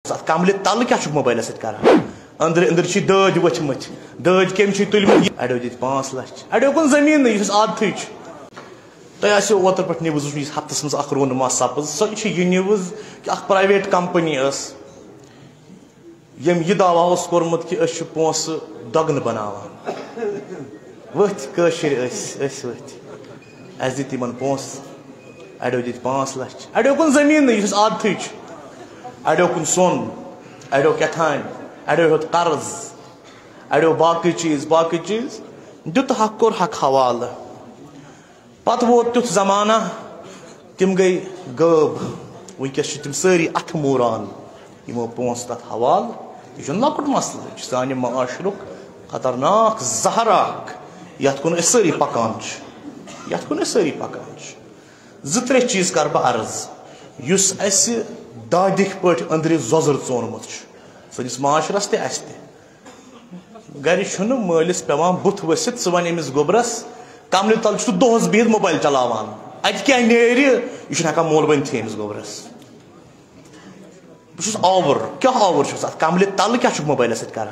कमल तल क्या मोबाइल कर अंदर अंदर दज वचमत दज कम तुलम अड़ो दित 5 लाख अड़ो कुन जमीन यह आदत तुम ओतर पे न्यूज हफ्तस मज रोनमा सपज सो यह न्यूज कि प्राइवेट कंपनी यम यह दावा कोर्मुत कि पोस दगन बनावान वथ वथ दित पोस अड़ो दित 5 लाख अड़ो कुन जमीन यह आदत अड़ो कुन सोन अड़ो कथान अड़ो हेत कर्ज अड़ो बाकी चीज दुत हक कोर हक हवाल पत वोत तुथ जमाना तिम गई गब वनकस तिम सारी अथ मूरान यमो पोस तथ हवाल यह लकुट मसल सान माशरुक खतरनाक जहराक यथ कुन सारी पकान जो त्रे चीज कर बह अर्ज युस अस दादिक पट अंदर जोजर चोनमुत सनिस माशरस तस गर मालिस पेवान बुथ वसित सह वन अमिस गोबरस कमल तल दोहस बिहित मोबाइल चलावान अत क्या नेर यह हेकान मोल बनित अमिस गोबरस बहुत आवर क्या आवर अत कमल तल क्या मोबाइल कर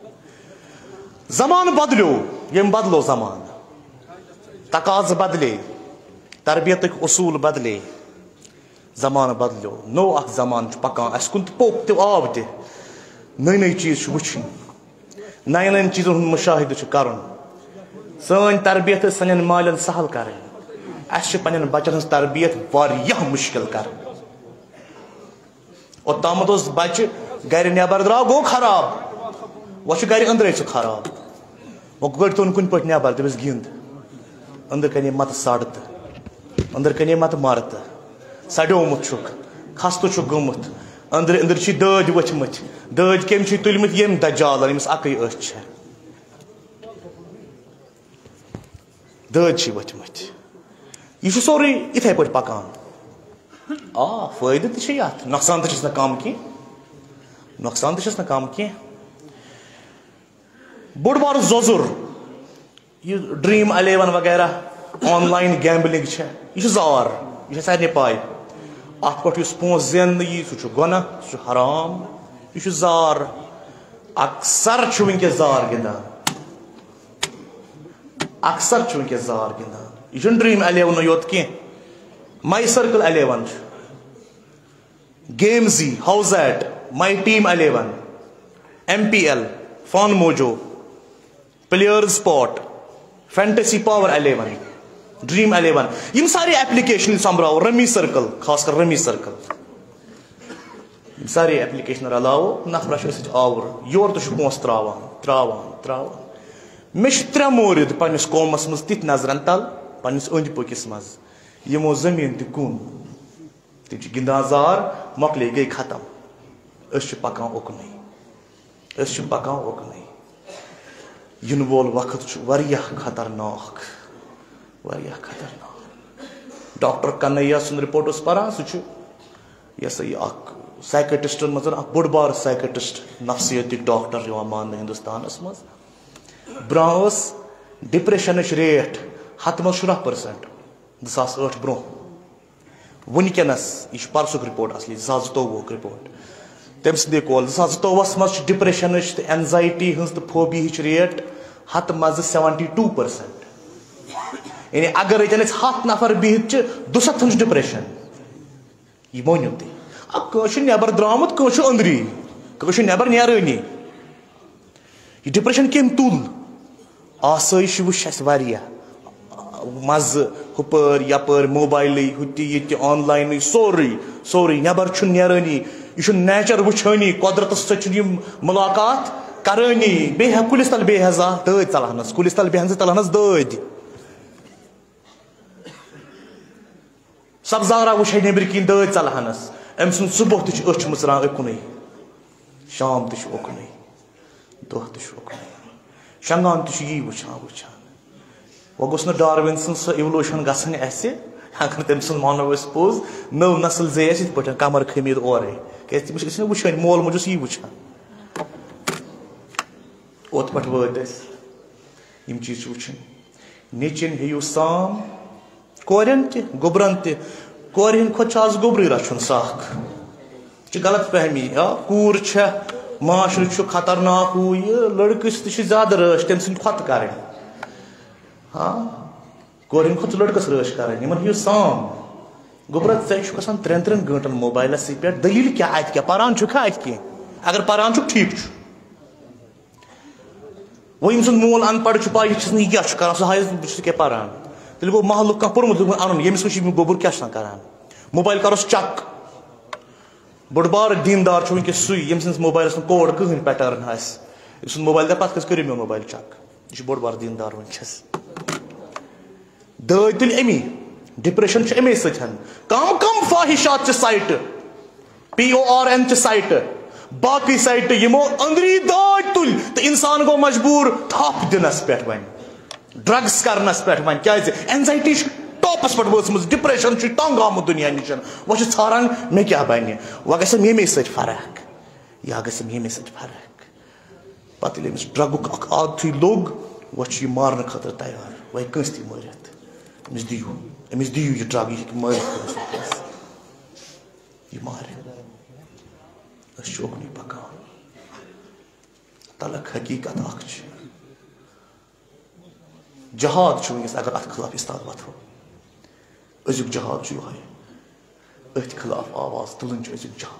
जमान बदलो यम बदलो जमान तकाज बदले तरबियत उसूल बदले जमान बदलो नो अख जमान पकान अस कुन पोक तो आब त नई चीज वुचन नयन चीजन हुंद मुशाहिद कर सन तरबियत सन मालन सहल कर पन्न बचन हज तरबियत वारियाह मुश्किल कर ओतामत बच्चे गर नबर द्राव गो खराब वह गर अंदर खराब वह गड़ तुन कुन पे नबर दस गिंद अंदर कने मत सड़त अंदर कने मत मरत सड़ोमुत खस्त गोमुत अंदर अंदर दज वचमत दज कम तुलमत यम दजाल अमिस अकई अच दज वचमत यह सोरे इथे पे पकान फायदे तथ नुकसान तस कम कह बोड़ बार जोजुर यह ड्रीम 11 वगैरह ऑनलाइन गैम्बलिंग यह जार यह सारे पाए अत पे पोस जेन सह गुनाह सह हराम यह जार अक्सर वनकस जार गिंदान यह ड्रीम 11 योत कह माई सर्कल 11 गेमजी हाउसैट माई टीम 11 MPL फॉन mojo player spot fantasy power 11 dream 11 यम सारे एप्लीकेशन संभराव रमी सर्कल खासकर रमी सर्कल सारे एप्लीकेशन रलाव नफर आवर योर तो पोस त्रावान मे 3 मोरिद पन्निस कौमस मज तिथ नजरन तल पन्निस अंद पकिस मज यमो जमीन त कुन तिम गिंदान जार मकले गई खत्म पकान ओकन इन वोल वक्त खतरनाक डॉक्टर कन्हैया सुन रिपोर्ट पारान सह साइकेट्रिस्टन मज बोड़ बार साइकेट्रिस्ट नफ्सियती डॉक्टर मान हिंदुस्तान मज ब्रोह डिप्रेशन रेट 70% 2008 ब्रो वनकस यह परसुक रिपोर्ट असली 2022 रिपोर्ट तम सदे कॉल 2022 मज डिप्रेशन एंजाइटी हज तो फोबी रेट 100 मज 72%। यानी अगर ये 100 नफर बिहित 200 डिप्रेशन यह मोनियो तुम नबर द्रामुत अंदरी नबर नेरानी यह डिप्रेशन कम तुल आसाइश वुच मज हुपर यपर मोबाइल हुत ऑनलाइन सोरी नबर नेरानी यह नेचर वुचानी कुदरत सह मुलाकात करानी बे कुलिस तल बेहजा दद चलहनस कुलिस तल बेहज चलहनस दद सब्जारा वुच नबर किन दद चलहनस अम सुन सुबह तछ मुचरान उकुन शाम तुकुन दह तुकुन शंगान यी वुचान वह गोस डार्विन सह इवोल्यूशन गसन अगर तम सुन मानो पोज नव नस्ल जे पे कमर खमीद ओरे क्या वुचान मोल मुझ यी वुचान ओत पे वत यम चीज वुचन निचिन हेयू साम कोरन गोबरन तोर हंद खोत आज गोबरी रचुन साख غلط فہمی کوٗر چھےٚ معاشرٕ چھُ خطرناک ہُہ یہِ لٔڑکَس تہِ چھِ زیادٕ رٲچھ تٔمۍ سٕنٛدِ کھۄتہٕ کَرٕنۍ کورِ ہِنٛدِ کھۄتہٕ چھُ لٔڑکَس رٲچھ کَرٕنۍ یِمن ہیٚیِو سام گوٚبرا ژےٚ چھُکھ آسان 3 گٲنٛٹن موبایلَسٕے پٮ۪ٹھ دٔلیٖل کیٛاہ اَتہِ کیٛاہ پَران چھُکھا اَتہِ کینٛہہ اگر پَران چھُکھ ٹھیٖک چھُ وۄنۍ ییٚمۍ سُنٛد مول اَن پَڑھ چھُ پاے یہِ چھُس نہٕ یہِ کیٛاہ چھُ کَران سُہ ہایَس بہٕ چھُس کیٛاہ پَران تیٚلہِ گوٚو محلُک کانٛہہ پوٚرمُت لیوٗکھمُت اَنُن ییٚمِس وٕچھ یہِ گوٚبُر کیٛاہ چھُ آسان کَران موبایل کَروس چَک بوٚڑ بارٕ دیٖندار چھُ وٕنکٮ۪س سُے ییٚمۍ سٕنٛدِس موبایلَس نہٕ کوڈ کٕہٕنۍ پیٹٲرٕن آسہِ ییٚمۍ سُنٛد موبایل دَپہِ پَتہٕ کٔژ کٔرِو میون موبایل چَک یہِ چھُ بوٚڑ بارٕ دیٖندار وٕنکٮ۪س دٲدۍ تُلہِ امی ڈِپریشن چھُ امی سۭتۍ کم فاحِشات چہِ سایٹہٕ PORN چہِ سایٹہٕ باقٕے سایٹہٕ یِمو أنٛدری دٲدۍ تُلۍ تہٕ اِنسان گوٚو مجبوٗر تھپھ دِنَس پٮ۪ٹھ وۄنۍ ڈرٛگٕس کَرنَس پٮ۪ٹھ وۄنۍ کیٛازِ اٮ۪نزایٹی چھِ ٹاپَس پٮ۪ٹھ وٲژمٕژ ڈِپریشن چھُ تنٛگ آمُت دُنیا نِش وۄنۍ چھِ ژھاران مےٚ کیٛاہ بَنہِ وۄنۍ گژھٮ۪م ییٚمے سۭتۍ فرق یا گژھٮ۪م ییٚمے سۭتۍ فرق پَتہٕ ییٚلہِ أمِس ڈرٛگُک اکھ عادتھٕے لوٚگ وۄنۍ چھُ یہِ مارنہٕ خٲطرٕ تیار وۄنۍ کٲنٛسہِ تہِ مٲرِتھ أمِس دِیِو یہِ ڈرٛگ یہِ ہیٚکہِ مٲرِتھ یہِ مارِ أسۍ چھِ اُکنُے پَکان تَلک حقیٖقت اکھ چھِ جہاد چھُ وٕنکٮ۪س اگر اَتھ خٕلاف اِستاد وۄتھو أزیُک جہاد چھُ یِہوٚے أتھۍ خٕلاف آواز تُلٕنۍ چھِ أزیُک جہاد